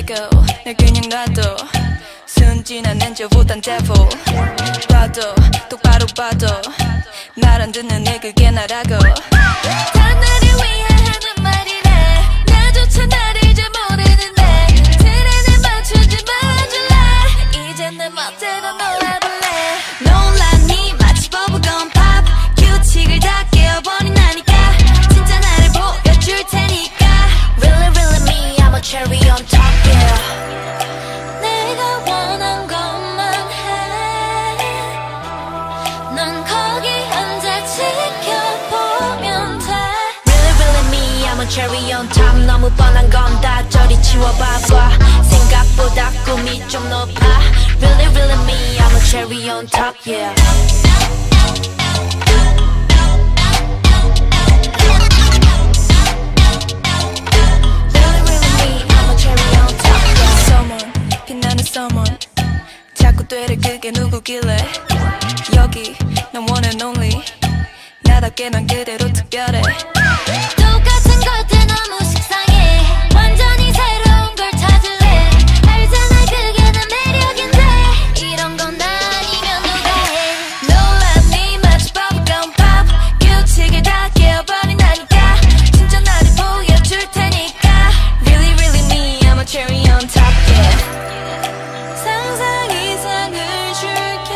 let go 날 그냥 놔둬 순진한 엔저보단 devil 봐도 똑바로 봐도 말 안 듣는 애 그게 나라고 다 나를 위해 하는 말이래 나조차 나를 잘 모르는데 틀에 맞추지 말아줄래 이제 내 멋대로 놀아볼래 놀랐니 마치 버블건 팝 규칙을 다 깨어버린다니까 진짜 나를 보여줄 테니까 Really really me I'm a cherry on top yeah 내가 원한 것만 해넌 거기 앉아 지켜보면 돼 Really really me I'm a cherry on top 너무 뻔한 건 다 저리 치워봐봐 생각보다 꿈이 좀 높아 Really really me I'm a cherry on top yeah someone 자꾸 되려 그게 누구길래 여기 난 one and only 나답게 난 그대로 특별해 똑같은 것들 너무 식상해 완전히 새로운 걸 찾을래 알잖아 그게 내 매력인데 이런 건 아니면 누가 해 놀랐니 마치 버블건 팝 규칙을 다 깨어버린다니까 진짜 나를 보여줄 테니까 Really really me I'm a cherry on top yeah 상상 이상을 줄게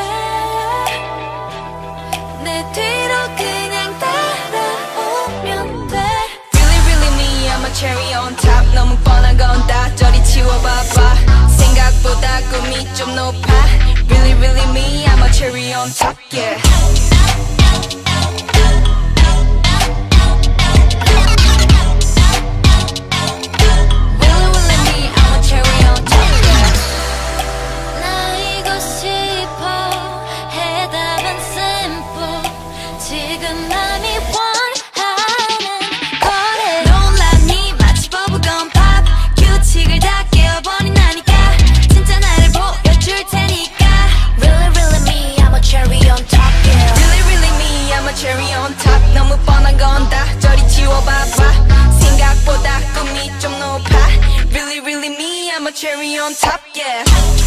내 뒤로 그냥 따라오면 돼 Really really me I'm a cherry on top 너무 뻔한 건 다 저리 치워봐봐 생각보다 꿈이 좀 높아 Really really me I'm a cherry on top yeah 지금 맘이 원하는 거래 놀랐니 마치 버블건 팝 규칙을 다 깨어버린다니까 진짜 나를 보여줄 테니까 Really really me I'm a cherry on top yeah Really really me I'm a cherry on top 너무 뻔한 건 다 저리 치워봐봐 생각보다 꿈이 좀 높아 Really really me I'm a cherry on top yeah